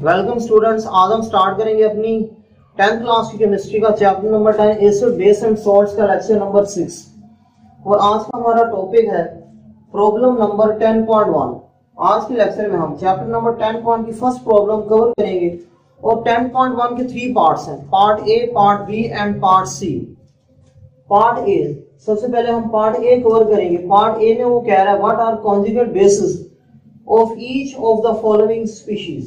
Welcome students, आज हम start करेंगे अपनी 10th क्लास की केमिस्ट्री का chapter number 10 acid base and salts का लेक्चर नंबर 6। और आज का हमारा टॉपिक है प्रॉब्लम नंबर 10.1। आज के लेक्चर में हम चैप्टर नंबर 10.1 की फर्स्ट प्रॉब्लम कवर करेंगे और 10.1 के 3 पार्ट्स हैं, part A, part B and part C. Part A, सबसे पहले हम पार्ट ए कवर करेंगे। पार्ट ए में वो कह रहा है what are conjugate bases of each of the following species,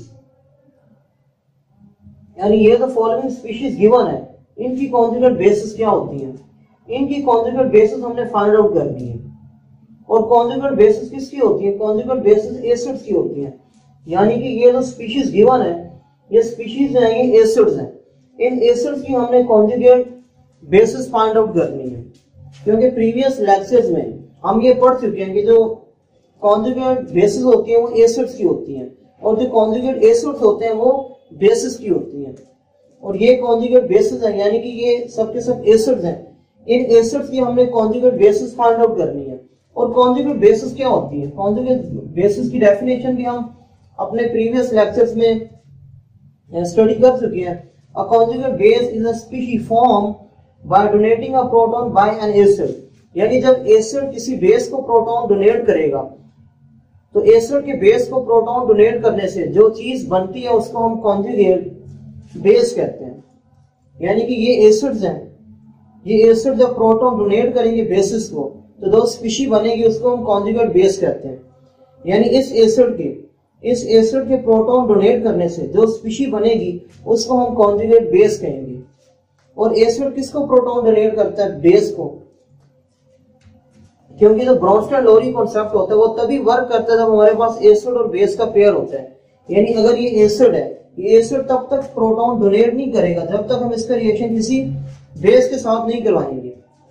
यानी ये तो फॉलोइंग स्पीशीज गिवन है, इनकी कॉन्जुगेट बेसिस क्या होती हैं, इनकी कॉन्जुगेट बेसिस हमने फाइंड आउट करनी है। और कॉन्जुगेट बेसिस किसकी होती है? कॉन्जुगेट बेसिस एसिड्स की होती है, यानी कि ये जो स्पीशीज गिवन है, ये स्पीशीज हैं, ये एसिड्स हैं। इन एसिड्स की हमने कॉन्जुगेट बेसिस फाइंड आउट करनी है, क्योंकि प्रीवियस लेक्चर्स में हम ये पढ़ चुके हैं कि जो कॉन्जुगेट बेसिस होती है वो एसिड्स की होती हैं, और जो कॉन्जुगेट एसिड्स होते हैं वो बेसिस की होती है। और ये कॉन्जुगेट बेसिस है, यानी कि ये सब के सब एसिड्स हैं। इन एसिड्स की हमने कॉन्जुगेट बेसिस फाइंड आउट करनी है। और कॉन्जुगेट बेसिस क्या होती है? कॉन्जुगेट बेसिस की डेफिनेशन भी हम अपने प्रीवियस लेक्चर्स में स्टडी कर चुके हैं। A conjugate base is a species form by donating a proton by an acid, यानी जब एसिड किसी बेस को प्रोटॉन डोनेट करेगा तो एसिड के बेस को प्रोटॉन डोनेट करने से जो चीज बनती है उसको हम कॉन्जुगेट बेस कहते हैं। यानी कि ये एसिड्स हैं, ये एसिड जब प्रोटॉन डोनेट करेंगे बेसिस को तो जो स्पीशी बनेगी उसको हम कॉन्जुगेट बेस कहते हैं। यानी इस एसिड के प्रोटॉन डोनेट करने से जो स्पीशी बनेगी उसको हम कॉन्जुगेट बेस कहेंगे। और एसिड किसको प्रोटॉन डोनेट करता है? बेस को, क्योंकि जो ब्रॉन्स्टन लोरी कॉन्सेप्ट होता है वो तभी वर्क करता है जब हमारे पास एसिड और बेस का पेयर होता है। यानी अगर ये एसिड है, ये एसिड तब तक प्रोटॉन डोनेट नहीं करेगा जब तक हम इसका रिएक्शन किसी बेस के साथ नहीं करवाएंगे।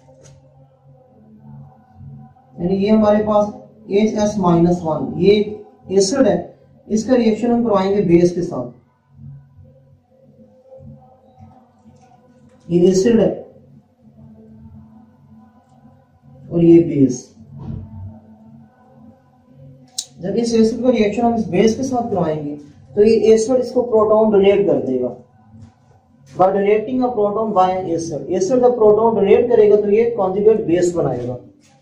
यानी ये हमारे पास HS-1 ये एसिड है, इसका रिएक्शन हम करवाएंगे बेस के साथ। ये एसिड है और ये बेस, जब इस एसिड का रिएक्शन हम इस बेस के साथ करवाएंगे तो ये एसिड इसको प्रोटॉन डोनेट कर देगा by donating a proton by an acid. Acid जब प्रोटॉन डोनेट करेगा तो ये कॉन्जुगेट बेस बनाएगा।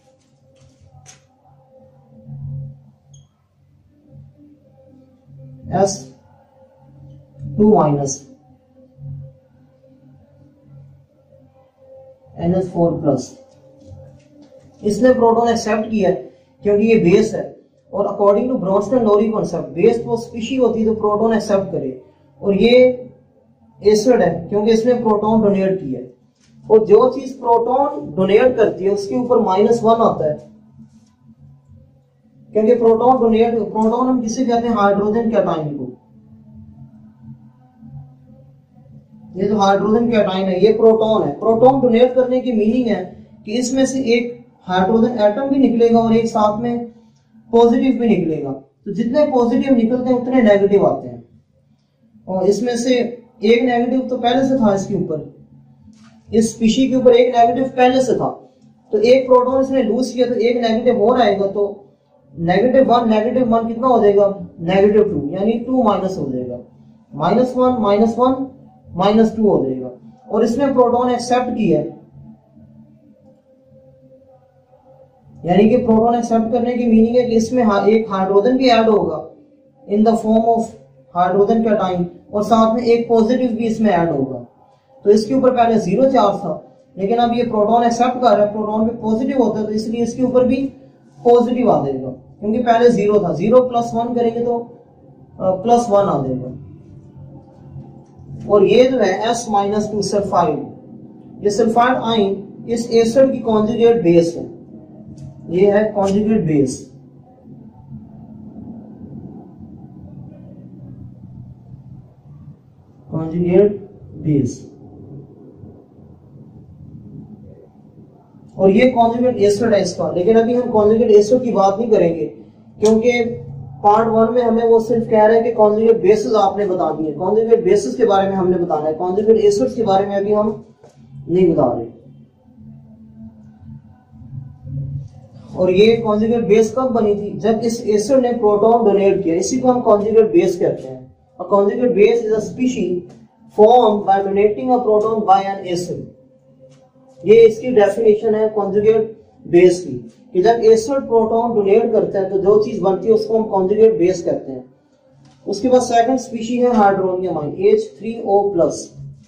S2- NH4+, इसने प्रोटॉन एक्सेप्ट किया है क्योंकि ये बेस है। और according to Bronsted Lowry concept base तो स्पीशी होती है तो प्रोटॉन एक्सेप्ट करे, और ये एसिड है क्योंकि इसने प्रोटॉन डोनेट किया है। और जो चीज प्रोटॉन डोनेट करती है उसके ऊपर -1 आता है, क्योंकि प्रोटॉन हम किसे कहते हैं? हाइड्रोजन कैटायन को। ये जो हाइड्रोजन कैटायन है ये प्रोटॉन है। प्रोटॉन डोनेट करने की मीनिंग है कि इसमें से एक हाइड्रोजन एटम भी निकलेगा और एक साथ में पॉजिटिव भी निकलेगा। तो जितने पॉजिटिव निकलते हैं उतने नेगेटिव आते हैं, और इसमें से एक नेगेटिव तो पहले से था इसके ऊपर, इस स्पीशी के ऊपर एक नेगेटिव पहले से था, तो एक प्रोटॉन इसने लूज किया तो एक नेगेटिव और आएगा, तो -1 कितना हो जाएगा? -2, यानी 2 माइनस हो जाएगा। -1 -2 हो जाएगा। और इसने प्रोटॉन एक्सेप्ट किया है, यानी कि प्रोटॉन एक्सेप्ट करने की मीनिंग है कि इसमें एक हाइड्रोजन भी ऐड होगा in the form of hydrogen cation, और साथ में एक पॉजिटिव भी इसमें ऐड होगा। तो इसके ऊपर पहले 0 चार्ज था, लेकिन अब ये प्रोटॉन एक्सेप्ट कर रहा है, प्रोटॉन भी पॉजिटिव होता है तो इसलिए इसके ऊपर भी पॉजिटिव आ जाएगा, क्योंकि पहले 0 था। 0 + 1 करेंगे तो +1 आ जाएगा। और ये जो है S-2 सल्फाइड, ये सल्फाइड आयन इस एसिड की कॉन्जुगेट बेस है। ये है कॉन्जुगेट बेस। कॉन्जुगेट बेस, और ये कॉन्जुगेट एसिड है इसका। लेकिन अभी हम कॉन्जुगेट एसिड की बात नहीं करेंगे, क्योंकि पार्ट 1 में हमें वो सिर्फ कह रहे हैं कि कॉन्जुगेट बेसिस आपने बता दिए। कॉन्जुगेट बेसिस के बारे में हमने बताना है, कॉन्जुगेट एसिड्स के बारे में अभी हम नहीं बता रहे। और ये कॉन्जुगेट बेस कब बनी थी? जब इस एसिड ने प्रोटॉन डोनेट किया, इसी को हम कॉन्जुगेट बेस कहते हैं। A conjugate base is a species formed by donating a proton by an acid. ये इसकी डेफिनेशन है कॉन्जुगेट बेस की कि जब एसिड प्रोटॉन डोनेट करते हैं तो जो चीज बनती है उसको हम कॉन्जुगेट बेस कहते हैं। उसके बाद सेकंड स्पीशीज है हाइड्रोनियम आयन H3O+।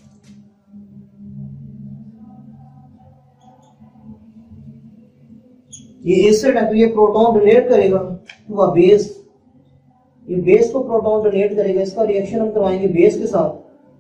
ये एसिड है तो ये प्रोटॉन डोनेट करेगा टू अ बेस, ये बेस को प्रोटॉन डोनेट करेगा, इसका रिएक्शन हम करवाएंगे बेस के साथ।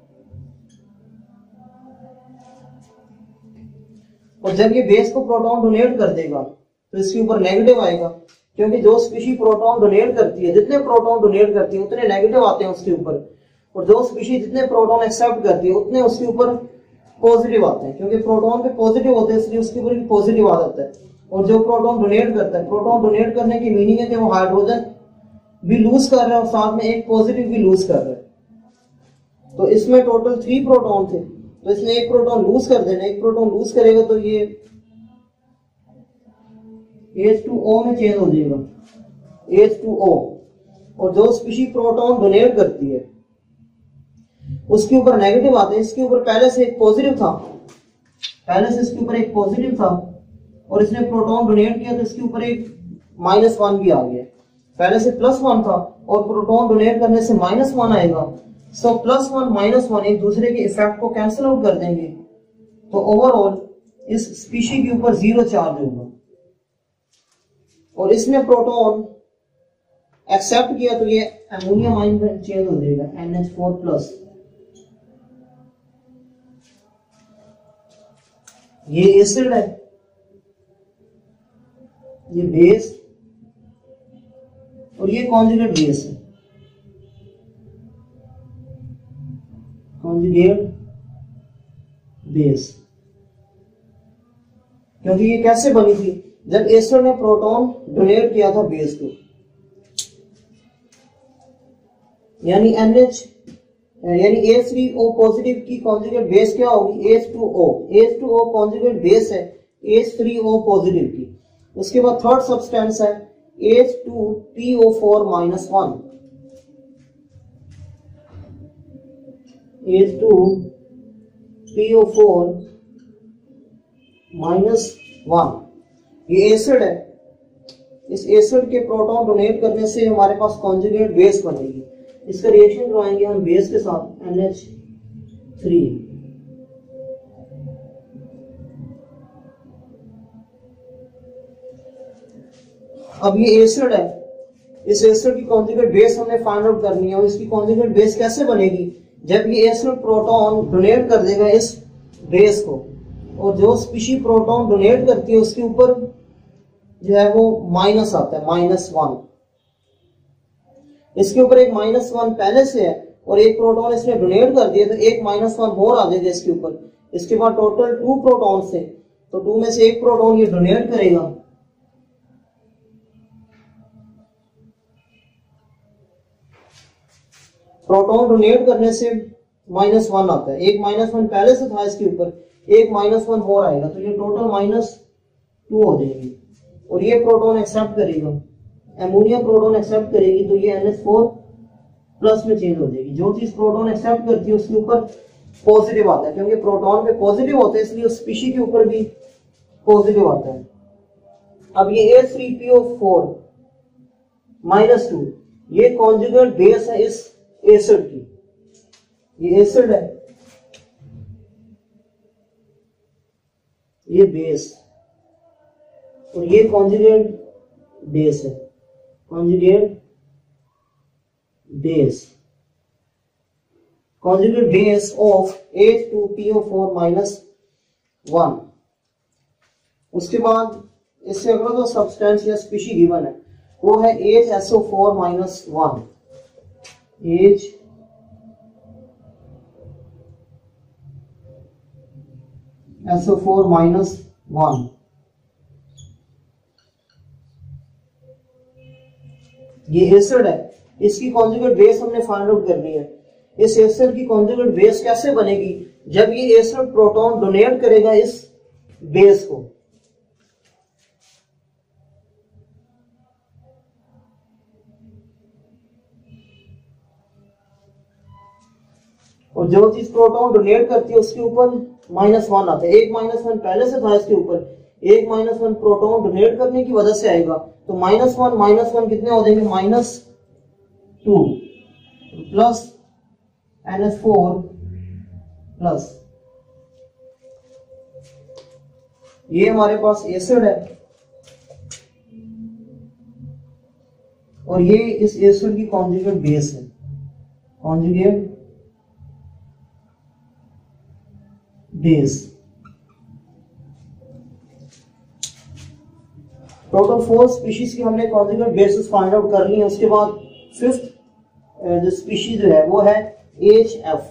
और जब ये बेस को प्रोटॉन डोनेट कर देगा तो इसके ऊपर नेगेटिव आएगा, क्योंकि जो स्पीशीज प्रोटॉन डोनेट करती है, जितने प्रोटॉन डोनेट करती है उतने नेगेटिव आते हैं उसके ऊपर, और जो स्पीशीज जितने प्रोटॉन एक्सेप्ट करती है उतने उसके ऊपर पॉजिटिव आते हैं, क्योंकि प्रोटॉन पे पॉजिटिव होते हैं इसलिए उसके ऊपर भी पॉजिटिव आ जाता है। और जो प्रोटॉन डोनेट करता है, प्रोटॉन डोनेट करने की मीनिंग है कि वो हाइड्रोजन भी लूज कर रहा है और साथ में एक पॉजिटिव भी लूज कर रहा है। तो इसमें टोटल 3 प्रोटॉन थे, तो इसने एक प्रोटॉन लूज कर देना, एक प्रोटॉन लूज करेगा तो ये H2O में चेंज हो जाएगा, H2O। और जो स्पीशीज प्रोटॉन डोनेट करती है उसके ऊपर नेगेटिव आते हैं, इसके ऊपर पहले से एक पॉजिटिव था, पहले से इसके ऊपर एक पॉजिटिव था और इसने प्रोटॉन डोनेट किया तो इसके ऊपर एक -1 भी आ गया। पहले से +1 था और प्रोटॉन डोनेट करने से -1 आएगा, सो +1 -1 एक दूसरे के इफेक्ट को कैंसिल आउट कर देंगे, तो ओवरऑल इस स्पीशीज के ऊपर 0 चार्ज होगा। और इसने प्रोटॉन एक्सेप्ट किया तो ये अमोनियम आयन में चेंज हो जाएगा NH4+। ये एसिड है, ये बेस और ये कॉन्जुगेट बेस है, कॉन्जुगेट बेस। क्योंकि ये कैसे बनी थी, जब एसिड ने प्रोटॉन डोनेट किया था बेस को, यानी H3O पॉजिटिव की कॉन्जुगेट बेस क्या होगी, H2O। H2O कॉन्जुगेट बेस है H3O पॉजिटिव की। उसके बाद थर्ड सब्सटेंस है H2PO4-1, H2PO4-1। ये एसिड है, इस एसिड के प्रोटॉन डोनेट करने से हमारे पास कॉन्जुगेट बेस बनेगी। इसका रिएक्शन करवाएंगे हम बेस के साथ NH3। अब ये एसिड है, इस एसिड की कॉन्जुगेट बेस हमने फाइंड आउट करनी है। और इसकी कॉन्जुगेट बेस कैसे बनेगी, जब ये एसिड प्रोटॉन डोनेट कर देगा इस बेस को, और जो स्पीशीज प्रोटॉन डोनेट करती है उसके ऊपर जो है वो माइनस आता है, -1। इसके ऊपर एक -1 पहले से है और एक प्रोटॉन इसने डोनेट कर दिया तो एक -1 और आ जाएगा इसके ऊपर। इसके बाद टोटल 2 प्रोटॉन थे, तो 2 में से एक प्रोटॉन ये डोनेट करेगा, प्रोटॉन डोनेट करने से -1 आता है, एक -1 पहले से था इसके ऊपर, एक -1 और आएगा, तो ये टोटल -2 हो जाएगी। और ये प्रोटॉन एक्सेप्ट करेगा, अमोनिया प्रोटॉन एक्सेप्ट करेगी तो ये NH4+ में चेंज हो जाएगी। जो चीज प्रोटॉन एक्सेप्ट करती है उसके ऊपर पॉजिटिव आता है, क्योंकि प्रोटॉन पे पॉजिटिव होते हैं इसलिए उस स्पीशीज के ऊपर भी पॉजिटिव आता है। अब ये H3PO4-2 ये कॉन्जुगेट बेस है इस एसिड की, ये एसिड है, ये बेस, और ये कॉन्जुगेट बेस है, कॉन्जुगेट बेस ऑफ H2PO4-1। उसके बाद इससे अगला जो सब्सटेंस या स्पीशीज गिवन है वो है HSO4-1, HSO4-1। ये एसिड है, इसकी कॉन्जुगेट बेस हमने फाइंड आउट करनी है। इस एसिड की कॉन्जुगेट बेस कैसे बनेगी, जब ये एसिड प्रोटॉन डोनेट करेगा इस बेस को, और जो चीज प्रोटॉन डोनेट करती है उसके ऊपर -1 आता है। एक -1 पहले से था इसके ऊपर, एक -1 प्रोटॉन डोनेट करने की वजह से आएगा, तो -1 कितने हो जाएंगे, -2 प्लस NH4 प्लस ये हमारे पास एसिड है और ये इस एसिड की कॉन्जुगेट बेस है, कॉन्जुगेट बेस। टोटल 4 स्पीशीज की हमने कॉन्जुगेट बेसिस फाइंड आउट कर ली है। उसके बाद 5th जो स्पीशीज जो है वो है HF।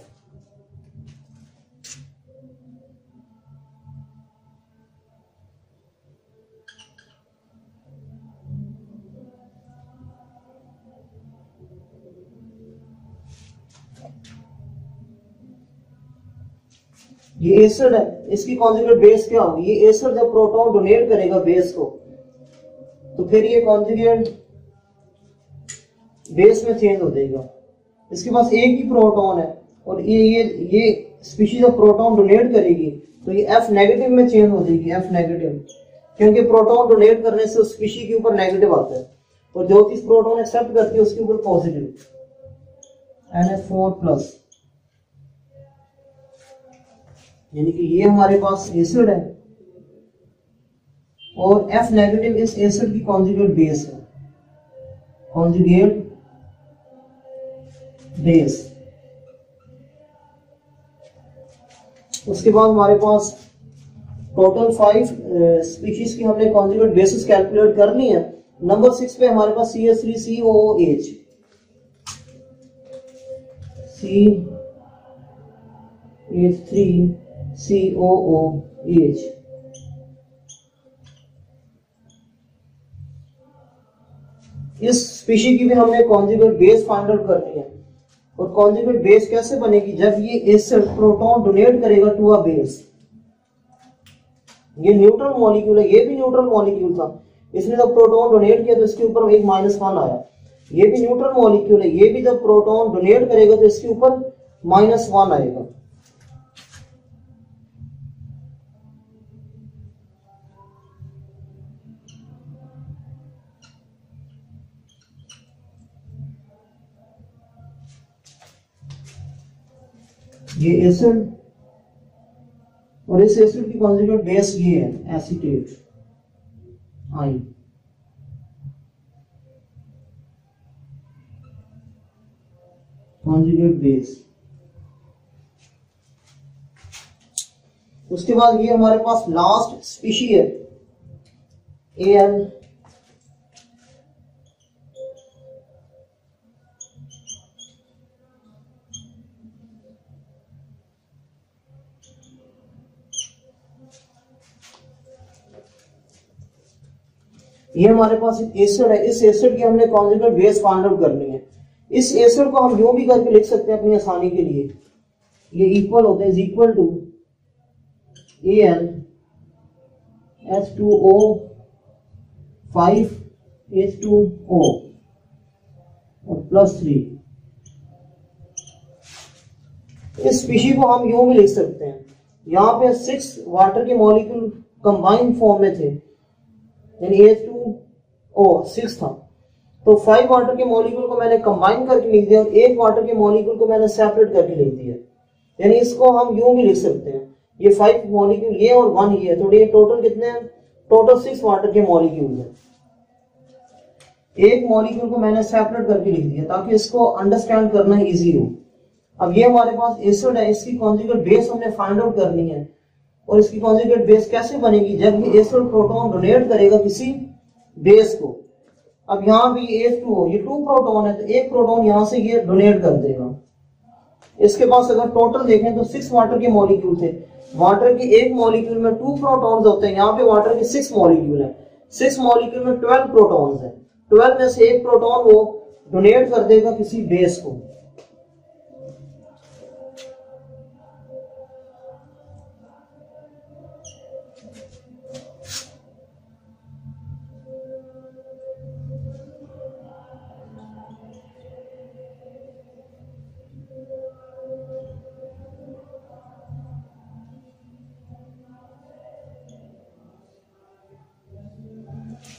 ये एसिड है, इसकी कॉन्जुगेट बेस क्या होगी, ये एसिड जब प्रोटॉन डोनेट करेगा बेस को तो फिर ये कॉन्जुगेट बेस में चेंज हो जाएगा। इसके पास एक ही प्रोटॉन है और ये स्पीशीज जब प्रोटॉन डोनेट करेगी तो ये F नेगेटिव में चेंज हो जाएगी, F नेगेटिव, क्योंकि प्रोटॉन डोनेट करने से उस स्पीशीज के ऊपर नेगेटिव आता है और जो चीज प्रोटॉन एक्सेप्ट करती है उसके ऊपर पॉजिटिव, NH4 प्लस। यानी कि ये हमारे पास एसिड है और F नेगेटिव इस एसिड की कॉन्जुगेट बेस है, कॉन्जुगेट बेस। उसके बाद हमारे पास टोटल 5 स्पीशीज की हमने कॉन्जुगेट बेसिस कैलकुलेट कर ली है। नंबर 6 पे हमारे पास CH3COOH, CH3COOH। इस स्पीशीज की भी हमने कॉन्जुगेट बेस फाइंड आउट करनी है। और कॉन्जुगेट बेस कैसे बनेगी, जब ये एसिड प्रोटॉन डोनेट करेगा टू अ बेस। ये न्यूट्रल मॉलिक्यूल है, ये भी न्यूट्रल मॉलिक्यूल था, इसने जब प्रोटॉन डोनेट किया तो इसके ऊपर एक -1 आया। ये भी न्यूट्रल मॉलिक्यूल है, ये भी जब प्रोटॉन डोनेट करेगा तो इसके ऊपर -1 आएगा। ये एसिड और इस एसिड की कॉन्जुगेट बेस ये है एसीटेट आई। Conjugate base. उसके बाद ये हमारे पास लास्ट स्पीशी है AN। ये हमारे पास एक एसिड है, इस एसिड की हमने कॉन्जुगेट बेस फाइंड आउट करनी है। इस एसिड को हम यूं भी करके लिख सकते हैं अपनी आसानी के लिए, ये इक्वल होता है, is equal to AnH2O 5H2O और +3। इस स्पीशी को हम यूं भी लिख सकते हैं, यहाँ पे 6 वाटर के मॉलिक्यूल कंबाइंड फॉर्म में थे, यानी H2O 6 था, तो 5 वाटर के मॉलिक्यूल को मैंने कंबाइन करके लिख दिया और 1 वाटर के मॉलिक्यूल को मैंने सेपरेट करके लिख दिया। यानी इसको हम यूं भी लिख सकते हैं, ये 5 मॉलिक्यूल ये और 1 ये है, तो ये टोटल कितने हैं, टोटल 6 वाटर के मॉलिक्यूल हैं। एक मॉलिक्यूल को मैंने सेपरेट करके लिख दिया ताकि इसको अंडरस्टैंड करना इजी हो। अब ये हमारे पास एसिड है, इसकी कॉन्जुगेट बेस हमने फाइंड आउट करनी है। और इसकी कॉन्जुगेट बेस कैसे बनेगी, जब ये एसिड प्रोटॉन डोनेट करेगा किसी बेस को। अब यहाँ भी H2O, ये 2 प्रोटॉन है, तो एक प्रोटॉन यहाँ से ये डोनेट कर देगा। इसके पास अगर टोटल देखें तो 6 वाटर के मॉलिक्यूल थे, वाटर के एक मॉलिक्यूल में 2 प्रोटॉन्स होते हैं, यहाँ पे वाटर के 6 मॉलिक्यूल हैं, 6 मॉलिक्यूल में 12 प्रोटॉन्स हैं, 12 में से एक प्रोटॉन वो डोनेट कर देगा किसी बेस को।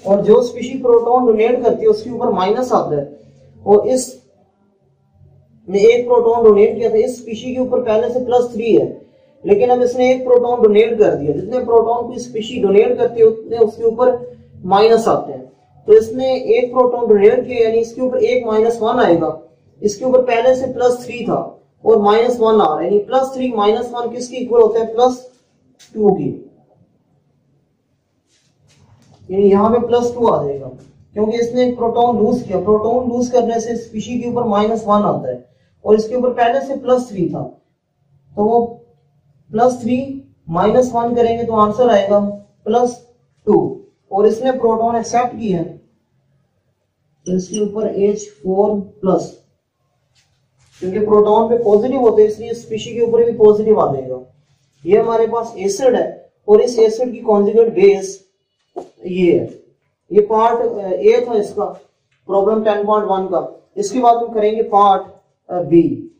और जो स्पीशी प्रोटॉन डोनेट करती है उसके ऊपर माइनस आता है, और इस ने एक प्रोटॉन डोनेट किया था, इस स्पीशी के ऊपर पहले से +3 है, लेकिन अब इसने एक प्रोटॉन डोनेट कर दिया, जितने प्रोटॉन कोई स्पीशी डोनेट करती है उतने उसके ऊपर माइनस आते हैं। तो इसने एक प्रोटॉन डोनेट किया, यानी इसके ऊपर एक -1 आएगा, इसके ऊपर पहले से +3 था और -1 आ रहा है, यानी +3 -1 किसके इक्वल होता है, +2 की, यानी यहाँ पे +2 आ जाएगा, क्योंकि इसने एक प्रोटॉन लूज किया। प्रोटॉन लूज करने से स्पीशी के ऊपर -1 आता है और इसके ऊपर पहले से +3 था, तो वो +3 -1 करेंगे तो आंसर आएगा +2, और इसने प्रोटॉन एक्सेप्ट किया है तो इसके ऊपर H4+, क्योंकि प्रोटॉन पे पॉजिटिव होते हैं इसलिए स्पीशी के ऊपर भी पॉजिटिव आ जाएगा। ये हमारे पास एसिड है और इस एसिड की कॉन्जुगेट बेस ये है। ये पार्ट ए था इसका प्रॉब्लम 10.1 का। इसके बाद हम करेंगे पार्ट बी।